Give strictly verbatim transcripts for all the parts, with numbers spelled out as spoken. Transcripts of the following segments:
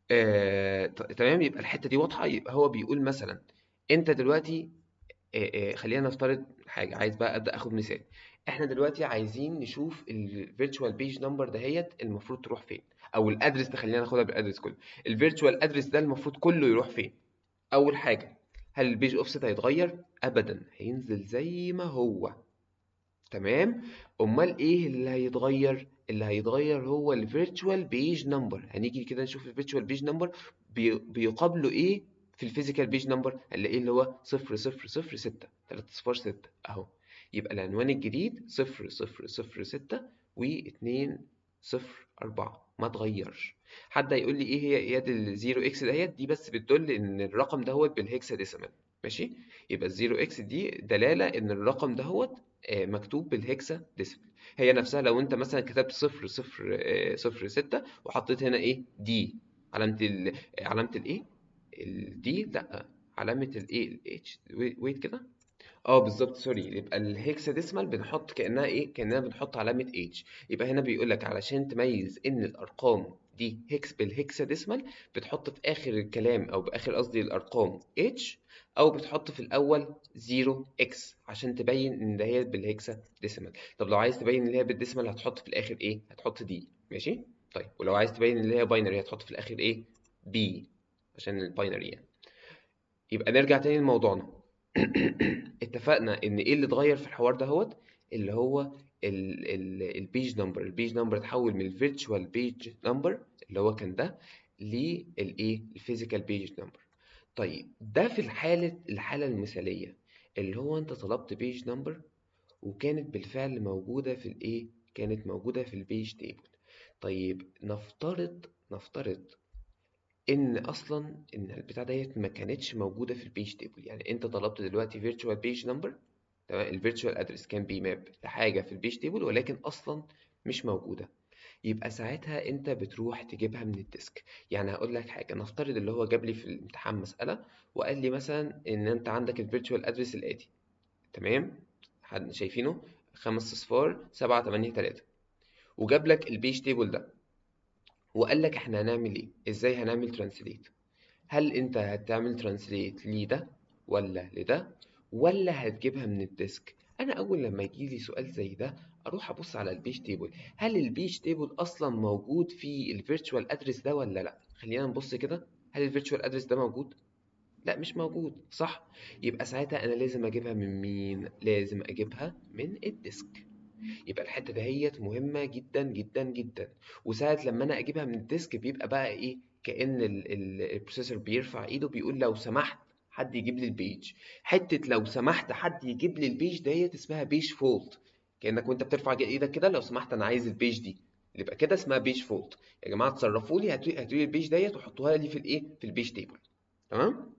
آه ط- تمام. يبقى الحته دي واضحه. يبقى هو بيقول مثلا انت دلوقتي، آه آه خلينا نفترض حاجه. عايز بقى ابدا اخد مثال. احنا دلوقتي عايزين نشوف الفيرتشوال بيج نمبر دهيت المفروض تروح فين، او الادرس ده. خلينا ناخدها بالادرس كله. الفيرتشوال ادرس ده المفروض كله يروح فين؟ اول حاجه، هل البيج اوفست هيتغير؟ ابدا، هينزل زي ما هو. تمام. امال ايه اللي هيتغير؟ اللي هيتغير هو الفيرتشوال بيج نمبر. هنيجي كده نشوف الفيرتشوال بيج نمبر بيقابله ايه في الفيزيكال بيج نمبر. هنلاقيه اللي هو صفر صفر صفر ستة تلاتة صفار ستة اهو. يبقى العنوان الجديد صفر صفر صفر ستة واتنين صفر أربعة، ما اتغيرش. حد هيقول لي ايه هي اياد الزيرو اكس دهيت؟ دي بس بتدل ان الرقم دهوت بالهكسا ديسيمال. ماشي. يبقى الزيرو اكس دي دلاله ان الرقم دهوت آه، مكتوب بالهكسا ديسيمال. هي نفسها لو انت مثلا كتبت صفر صفر آه، صفر ستة وحطيت هنا ايه دي، علامة ال علامة الايه الدي، لا، علامة الايه الاتش. ويت كده. اه بالظبط، سوري. يبقى الهكسا ديسمال بنحط كأنها ايه، كأننا بنحط علامة اتش. يبقى هنا بيقول لك علشان تميز ان الارقام دي هكس بالهكسا ديسمال، بتحط في اخر الكلام، او باخر قصدي الارقام اتش، او بتحط في الاول زيرو اكس عشان تبين ان ده هي بالهكسا ديسمال. طب لو عايز تبين ان هي بالديسمال هتحط في الاخر ايه؟ هتحط دي. ماشي. طيب ولو عايز تبين ان هي باينري هتحط في الاخر ايه؟ بي، عشان الباينري يعني. يبقى نرجع تاني لموضوعنا. اتفقنا ان ايه اللي اتغير في الحوار ده هوت اللي هو البيج نمبر. البيج نمبر اتحول من الفيرتشوال بيج نمبر اللي هو كان ده للايه الفيزيكال بيج نمبر. طيب ده في الحالة الحالة المثالية اللي هو انت طلبت بيج نمبر وكانت بالفعل موجودة في الايه، كانت موجودة في البيج تيبل. طيب نفترض نفترض ان اصلا ان البتاع ديت ما كانتش موجوده في البيج تيبل. يعني انت طلبت دلوقتي فيرتشوال بيج نمبر، تمام، الفيرتشوال ادرس كان بيماب لحاجه في البيج تيبل ولكن اصلا مش موجوده. يبقى ساعتها انت بتروح تجيبها من الديسك. يعني هقول لك حاجه، نفترض اللي هو جاب لي في الامتحان مساله وقال لي مثلا ان انت عندك الفيرتشوال ادرس الاتي، تمام، حد شايفينه؟ خمس اصفار سبعة تمانية تلاتة، وجاب لك البيج تيبل ده وقال لك احنا هنعمل ايه، ازاي هنعمل ترانسليت. هل انت هتعمل ترانسليت لده ولا لده، ولا هتجيبها من الديسك؟ انا اول لما يجي لي سؤال زي ده اروح ابص على البيج تيبل. هل البيج تيبل اصلا موجود في الفيرتشوال ادرس ده ولا لا؟ خلينا نبص كده. هل الفيرتشوال ادرس ده موجود؟ لا مش موجود، صح. يبقى ساعتها انا لازم اجيبها من مين؟ لازم اجيبها من الديسك. يبقى الحته دهيت مهمه جدا جدا جدا. وساعه لما انا اجيبها من الديسك بيبقى بقى ايه، كأن ال- ال- البروسيسور بيرفع ايده بيقول لو سمحت حد يجيب لي البيج. حته لو سمحت حد يجيب لي البيج ديت اسمها بيج فولت. كأنك وانت بترفع ايدك كده، لو سمحت انا عايز البيج دي، يبقى كده اسمها بيج فولت. يا جماعه اتصرفوا لي، هاتوا هاتوا لي البيج ديت وحطوها لي في الايه، في البيج تيبل. تمام.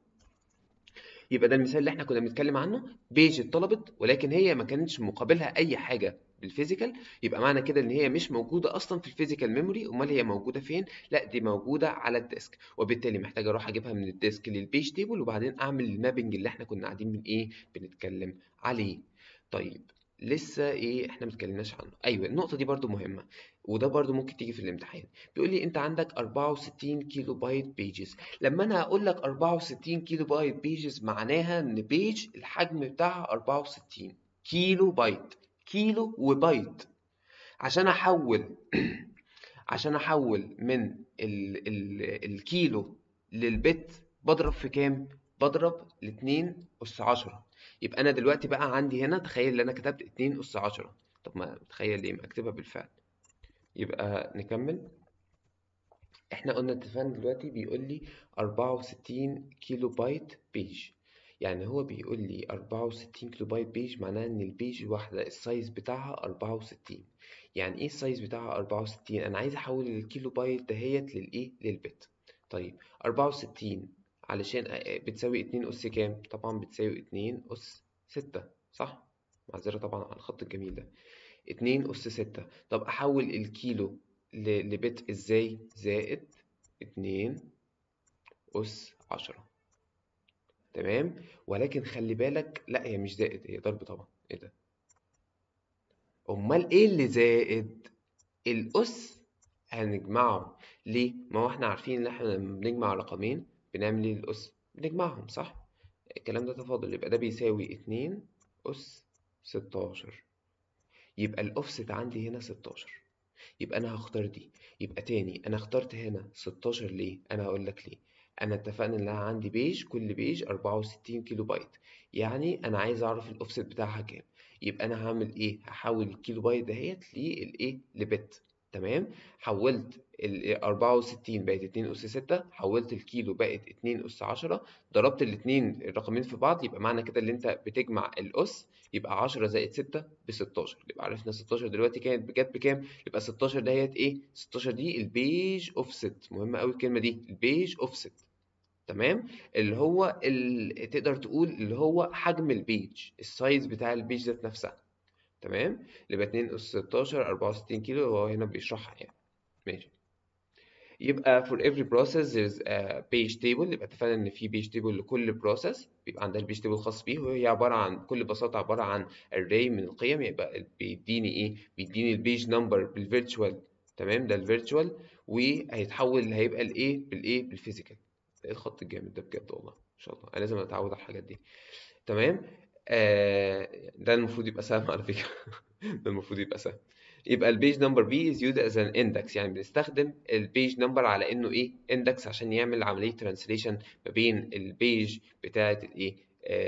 يبقى ده المثال اللي احنا كنا بنتكلم عنه. بيج اتطلبت ولكن هي ما كانتش مقابلها اي حاجه بالفيزيكال. يبقى معنى كده ان هي مش موجوده اصلا في الفيزيكال ميموري. امال هي موجوده فين؟ لا دي موجوده على الديسك، وبالتالي محتاج اروح اجيبها من الديسك للبيج تيبل وبعدين اعمل المابنج اللي احنا كنا قاعدين من ايه بنتكلم عليه. طيب لسه ايه احنا متكلمناش عنه. ايوه النقطه دي برضو مهمه، وده برضو ممكن تيجي في الامتحان. بيقول لي انت عندك أربعة وستين كيلو بايت بيجز. لما انا هقول لك أربعة وستين كيلو بايت بيجز معناها ان بيج الحجم بتاعها أربعة وستين كيلو بايت. كيلو وبايت. عشان احول عشان احول من ال ال الكيلو للبت بضرب في كام؟ بضرب ل اتنين اس عشرة. يبقى انا دلوقتي بقى عندي هنا، تخيل ان انا كتبت اتنين اس عشرة. طب ما تخيل ليه ما اكتبها بالفعل. يبقى نكمل. احنا قلنا اتفقنا دلوقتي بيقول لي أربعة وستين كيلو بايت بيج. يعني هو بيقول لي أربعة وستين كيلو بايت بيج معناها ان البيج الواحده السايز بتاعها أربعة وستين. يعني ايه السايز بتاعها أربعة وستين؟ انا عايز احول الكيلو بايت دهيت للايه، للبت. طيب أربعة وستين علشان أ- بتساوي اتنين اس كام؟ طبعا بتساوي اتنين اس ستة، صح. معذرة طبعا على الخط الجميل ده. اتنين أس ستة. طب أحول الكيلو ل- لبت إزاي؟ زائد اتنين أس عشرة. تمام. ولكن خلي بالك، لا هي مش زائد، هي ضرب طبعا. ايه ده؟ أمال ايه اللي زائد؟ الأس هنجمعه ليه؟ ما هو احنا عارفين ان احنا لما بنجمع رقمين بنعمل ايه للأس؟ بنجمعهم صح؟ الكلام ده تفاضل، يبقى ده بيساوي اتنين أس ستاشر. يبقى الأوفست عندي هنا ستاشر، يبقى أنا هختار دي. يبقى تاني أنا اخترت هنا ستاشر ليه؟ أنا هقول لك ليه. أنا اتفقنا إن أنا عندي بيج، كل بيج أربعة وستين كيلو بايت، يعني أنا عايز أعرف الأوفست بتاعها كام. يبقى أنا هعمل إيه؟ هحول الكيلو بايت دهيت للإيه؟ لبت. تمام. حولت ال أربعة وستين بقت اتنين أس ستة، حولت الكيلو بقت اتنين أس عشرة، ضربت الاتنين الرقمين في بعض، يبقى معنى كده اللي أنت بتجمع الأس، يبقى عشرة زائد ستة ب ستاشر. يبقى عرفنا ستاشر دلوقتي كانت جت بكام؟ يبقى ستاشر دهيت ايه؟ ستاشر دي البيج اوفست، مهمه قوي الكلمه دي، البيج اوفست. تمام. اللي هو ال... تقدر تقول اللي هو حجم البيج، السايز بتاع البيج ذات نفسها. تمام. اللي يبقى اتنين اس ستاشر أربعة وستين كيلو، هو هنا بيشرحها يعني. ماشي. يبقى for every process there's a page table. يبقى اتفقنا ان في page table لكل process، بيبقى عندها البيج تيبل الخاص بيه، وهي عباره عن بكل بساطه عباره عن array من القيم. يبقى بيديني ايه؟ بيديني البيج نمبر بالفيرتشوال. تمام، ده الفيرتشوال، وهيتحول هيبقى الايه بالايه بالفيزيكال. ايه الخط الجامد ده بجد والله ان شاء الله، انا لازم اتعود على الحاجات دي. تمام. آه ده المفروض يبقى سهل على فكره. ده المفروض يبقى سهل. يبقى البيج نمبر بي is used as an index، يعني بنستخدم البيج نمبر على انه ايه؟ index، عشان يعمل عمليه ترانسليشن ما بين البيج بتاعه الايه؟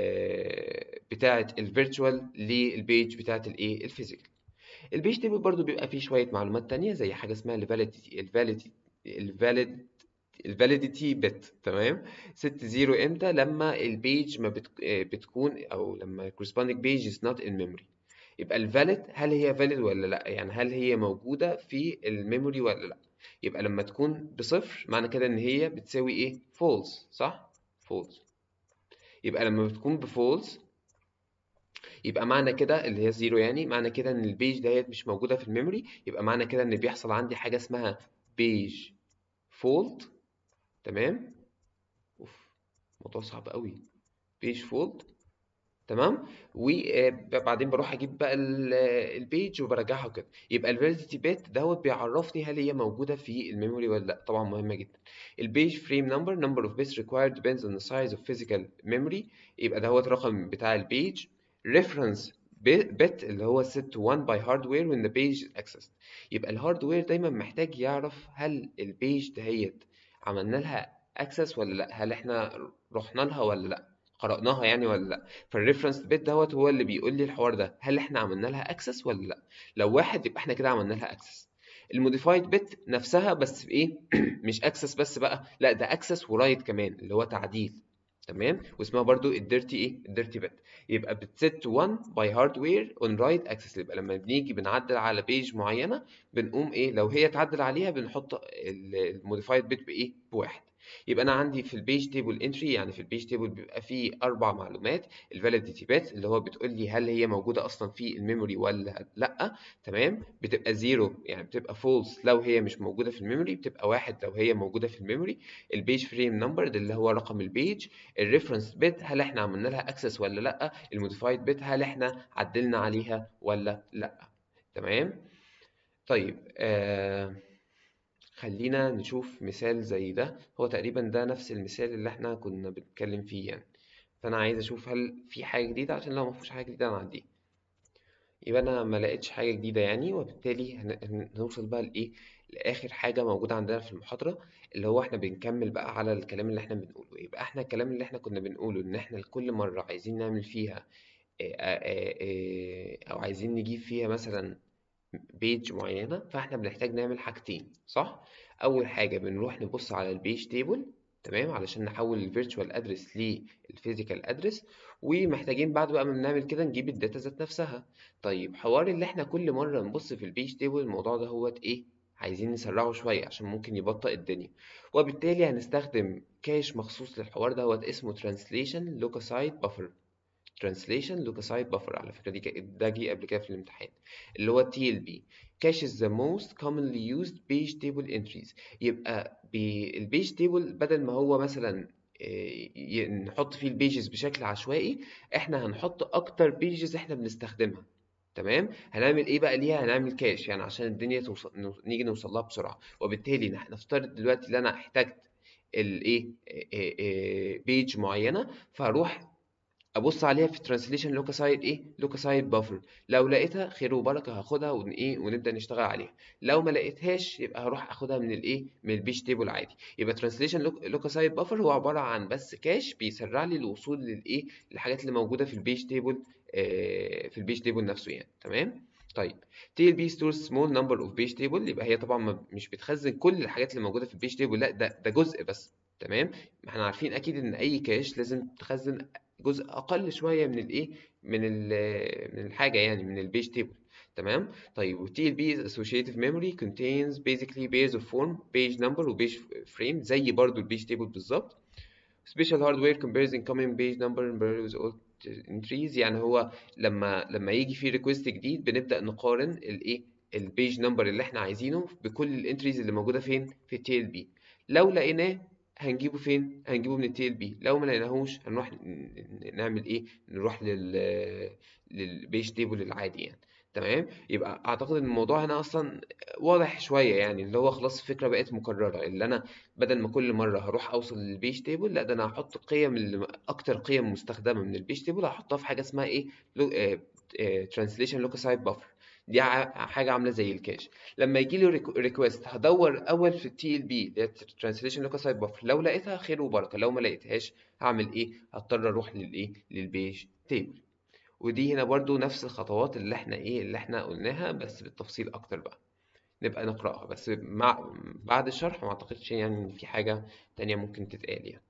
آه بتاعه الفيرتشوال للبيج بتاعه الايه؟ الفيزيكال. البيج تيبل برضو بيبقى فيه شويه معلومات تانية، زي حاجه اسمها الفاليديتي الفاليديتي الفاليد الفاليديتي بت. تمام. ست زيرو امتى؟ لما البيج ما بت... آه، بتكون، او لما corresponding page is not in memory. يبقى الفاليد هل هي فاليد ولا لا، يعني هل هي موجوده في الميموري ولا لا. يبقى لما تكون بصفر معنى كده ان هي بتساوي ايه؟ فولس، صح؟ فولس. يبقى لما بتكون بفولس، يبقى معنى كده اللي هي زيرو، يعني معنى كده ان البيج ديت مش موجوده في الميموري. يبقى معنى كده ان بيحصل عندي حاجه اسمها بيج فولت. تمام. اوف، موضوع صعب قوي. بيج فولت. تمام. وبعدين بروح اجيب بقى ال- البيج وبرجعها وكده. يبقى الفاليديتي بيت دوت بيعرفني هل هي موجوده في الميموري ولا لا. طبعا مهمه جدا. البيج فريم نمبر number of bits required depends on the size of physical memory. يبقى دوت رقم بتاع البيج. reference bit اللي هو set to one by hardware when the page is accessed. يبقى الهاردوير دايما محتاج يعرف هل البيج دهيت عملنا لها access ولا لا، هل احنا رحنا لها ولا لا، قرأناها يعني ولا لا. فالريفرنس بيت دوت هو اللي بيقول لي الحوار ده، هل احنا عملنا لها اكسس ولا لا. لو واحد يبقى احنا كده عملنا لها اكسس. الموديفايد بت نفسها بس بايه؟ مش اكسس بس بقى، لا ده اكسس ورايت كمان، اللي هو تعديل. تمام. واسمها برضو الديرتي ايه؟ الديرتي بت. يبقى بتست واحد باي هاردوير اون رايت اكسس. يبقى لما بنيجي بنعدل على بيج معينه، بنقوم ايه؟ لو هي اتعدل عليها بنحط الموديفايد بت بايه؟ بواحد. يبقى انا عندي في البيج تيبل انتري، يعني في البيج تيبل بيبقى فيه اربع معلومات. الفاليديتي بات اللي هو بتقول لي هل هي موجوده اصلا في الميموري ولا لا. تمام. بتبقى زيرو يعني بتبقى فولس لو هي مش موجوده في الميموري، بتبقى واحد لو هي موجوده في الميموري. البيج فريم نمبر ده اللي هو رقم البيج. الريفرنس بت هل احنا عملنا لها اكسس ولا لا. الموديفايد بت هل احنا عدلنا عليها ولا لا. تمام. طيب آه خلينا نشوف مثال زي ده. هو تقريبا ده نفس المثال اللي احنا كنا بنتكلم فيه يعني. فانا عايز اشوف هل في حاجه جديده، عشان لو ما فيش حاجه جديده انا هعديه. يبقى انا ما لقيتش حاجه جديده يعني، وبالتالي هن- هن- هنوصل بقى لايه؟ لاخر حاجه موجوده عندنا في المحاضره، اللي هو احنا بنكمل بقى على الكلام اللي احنا بنقوله. يبقى احنا الكلام اللي احنا كنا بنقوله ان احنا كل مره عايزين نعمل فيها آه، آه، آه، او عايزين نجيب فيها مثلا بيج معينة، فاحنا بنحتاج نعمل حاجتين صح؟ أول حاجة بنروح نبص على البيج تيبل، تمام، علشان نحول الفيرتشوال ادرس للفيزيكال ادرس. ومحتاجين بعد بقى ما بنعمل كده نجيب الداتا ذات نفسها. طيب حوار اللي احنا كل مرة نبص في البيج تيبل، الموضوع ده هو ايه؟ عايزين نسرعه شوية عشان ممكن يبطئ الدنيا. وبالتالي هنستخدم كاش مخصوص للحوار ده، هو اسمه translation leukocyte buffer. translation leukocyte buffer. على فكرة دي ك- ده جه قبل كده في الامتحان، اللي هو تي ال بي. cache is the most commonly used page table entries. يبقى البيج تيبل بدل ما هو مثلا آه، ي- نحط فيه البيجز بشكل عشوائي، احنا هنحط اكتر بيجز احنا بنستخدمها. تمام. هنعمل ايه بقى ليها؟ هنعمل كاش يعني عشان الدنيا توصل، نو- نيجي نوصل لها بسرعه. وبالتالي نح- نفترض دلوقتي ان انا احتجت الايه بيج معينه، فهروح ابص عليها في الترانسليشن لوكاسايد ايه، لوكاسايد بافر. لو لقيتها خير وبركه هاخدها ون ايه ونبدا نشتغل عليها. لو ما لقيتهاش يبقى هروح اخدها من الايه، من البيج تيبل عادي. يبقى ترانسليشن لوكاسايد بافر هو عباره عن بس كاش بيسرع لي الوصول للايه، للحاجات اللي موجوده في البيج تيبل، آه في البيج تيبل نفسه يعني. تمام. طيب تي ال بي stores small number of page table، يبقى هي طبعا ما- مش بتخزن كل الحاجات اللي موجوده في البيج تيبل، لا ده ده جزء بس. تمام. ما احنا عارفين اكيد ان اي كاش لازم تخزن جزء اقل شويه من الايه، من ال من الحاجه يعني، من البيج تيبل. تمام. طيب و تي ال بي associative memory contains basically pairs of form page number و page frame زي برضو البيج تيبل بالظبط. special hardware compares incoming page number and values all entries، يعني هو لما لما يجي في ريكوست جديد بنبدا نقارن الايه، البيج نمبر اللي احنا عايزينه بكل الانتريز اللي موجوده فين، في التي ال بي. لو لقيناه هنجيبه فين؟ هنجيبه من التي ال بي. لو ما لقيناهوش هنروح ن- نعمل ايه، نروح لل للبيج تيبل العادي يعني. تمام. يبقى اعتقد ان الموضوع هنا اصلا واضح شويه يعني، اللي هو خلاص الفكره بقت مكرره، اللي انا بدل ما كل مره هروح اوصل للبيج تيبل، لا ده انا هحط القيم اللي اكتر قيم مستخدمه من البيج تيبل هحطها في حاجه اسمها ايه، ترانسليشن لوكاسايد بافر. دي ع- حاجه عامله زي الكاش. لما يجي لي ريكوست هدور اول في التي ال بي اللي هي ترانسليشن لوكاسايد بافر، لو لقيتها خير وبركه، لو ما لقيتهاش هعمل ايه، هضطر اروح للايه، للبيج تيبل. ودي هنا برضو نفس الخطوات اللي احنا ايه، اللي احنا قلناها بس بالتفصيل اكتر بقى، نبقى نقرأها. بس مع بعد الشرح ما اعتقدش يعني ان في حاجة تانية ممكن تتقال يعني.